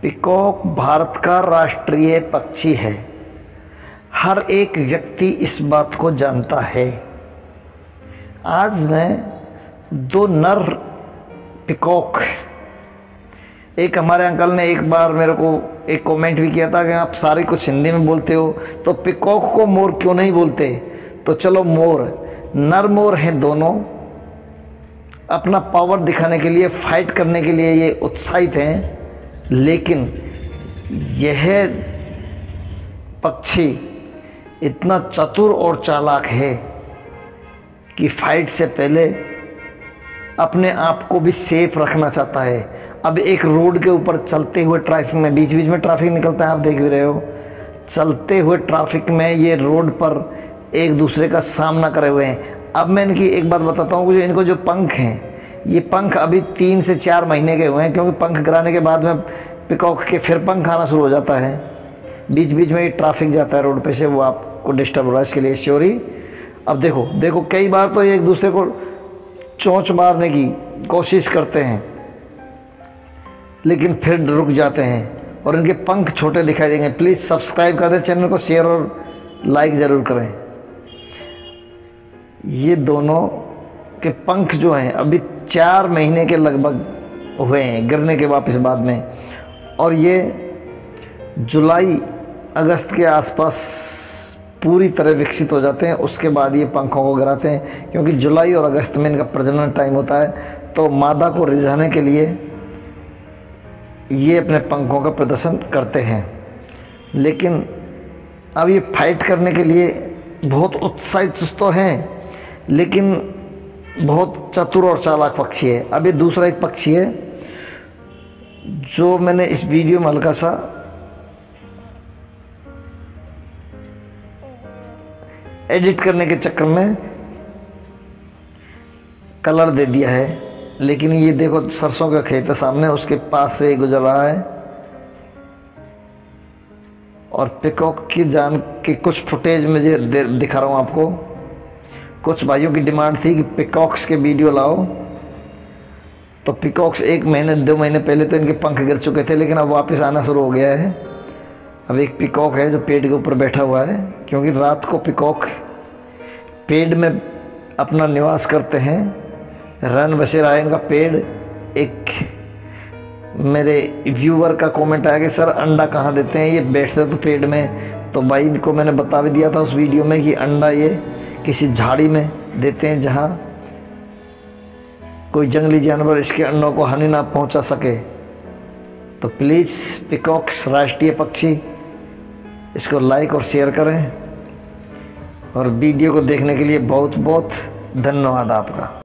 Peacock Bharat का राष्ट्रीय पक्षी है। हर एक व्यक्ति इस बात को जानता है। आज मैं दो नर पीकॉक, एक हमारे अंकल ने एक बार मेरे को एक कमेंट भी किया था कि आप सारे कुछ हिंदी में बोलते हो तो पीकॉक को मोर क्यों नहीं बोलते। तो चलो, मोर नर मोर हैं दोनों, अपना पावर दिखाने के लिए, फाइट करने के लिए ये उत्साहित हैं। लेकिन यह पक्षी इतना चतुर और चालाक है कि फाइट से पहले अपने आप को भी सेफ रखना चाहता है। अब एक रोड के ऊपर चलते हुए ट्रैफिक में, बीच बीच में ट्रैफिक निकलता है, आप देख भी रहे हो, चलते हुए ट्रैफिक में ये रोड पर एक दूसरे का सामना करे हुए हैं। अब मैं इनकी एक बात बताता हूँ, इनको जो पंख हैं, ये पंख अभी 3 से 4 महीने के हुए हैं, क्योंकि पंख गिराने के बाद में पीकॉक के फिर पंख आना शुरू हो जाता है। बीच बीच में ये ट्रैफिक जाता है रोड पे से, वो आपको डिस्टर्ब हो रहा है, इसके लिए सॉरी। अब देखो देखो, कई बार तो ये एक दूसरे को चोंच मारने की कोशिश करते हैं, लेकिन फिर रुक जाते हैं और इनके पंख छोटे दिखाई देंगे। प्लीज़ सब्सक्राइब कर दें चैनल को, शेयर और लाइक ज़रूर करें। ये दोनों के पंख जो हैं अभी 4 महीने के लगभग हुए हैं गिरने के वापस बाद में, और ये जुलाई अगस्त के आसपास पूरी तरह विकसित हो जाते हैं। उसके बाद ये पंखों को गिराते हैं, क्योंकि जुलाई और अगस्त में इनका प्रजनन टाइम होता है। तो मादा को रिझाने के लिए ये अपने पंखों का प्रदर्शन करते हैं। लेकिन अब ये फाइट करने के लिए बहुत उत्साहित तो हैं, लेकिन बहुत चतुर और चालाक पक्षी है। अब ये दूसरा एक पक्षी है जो मैंने इस वीडियो में हल्का सा एडिट करने के चक्कर में कलर दे दिया है। लेकिन ये देखो, सरसों का खेत है सामने, उसके पास से गुजर रहा है। और पीकॉक की जान के कुछ फुटेज मुझे दिखा रहा हूँ आपको। कुछ भाइयों की डिमांड थी कि पीकॉक्स के वीडियो लाओ, तो पीकॉक्स 1 महीने 2 महीने पहले तो इनके पंख गिर चुके थे, लेकिन अब वापस आना शुरू हो गया है। अब एक पीकॉक है जो पेड़ के ऊपर बैठा हुआ है, क्योंकि रात को पीकॉक पेड़ में अपना निवास करते हैं। रन बसेरा है इनका पेड़। एक मेरे व्यूअर का कमेंट आया कि सर अंडा कहाँ देते हैं, ये बैठते तो पेड़ में। तो भाई इनको मैंने बता भी दिया था उस वीडियो में कि अंडा ये किसी झाड़ी में देते हैं, जहाँ कोई जंगली जानवर इसके अंडों को हानि ना पहुंचा सके। तो प्लीज़ पीकॉक्स राष्ट्रीय पक्षी, इसको लाइक और शेयर करें। और वीडियो को देखने के लिए बहुत बहुत धन्यवाद आपका।